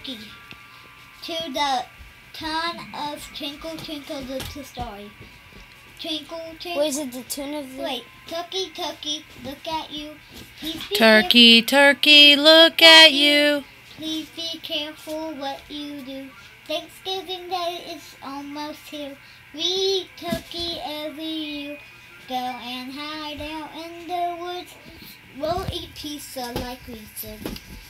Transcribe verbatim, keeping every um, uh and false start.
Turkey to the town of Twinkle Twinkle Little Star. Twinkle Twinkle. Wait, is it the tune of the... Wait, Turkey, Turkey, look at you. Please be Turkey, turkey, look at you. Please be careful what you do. Thanksgiving Day is almost here. We eat turkey every year. Go and hide out in the woods. We'll eat pizza like we said.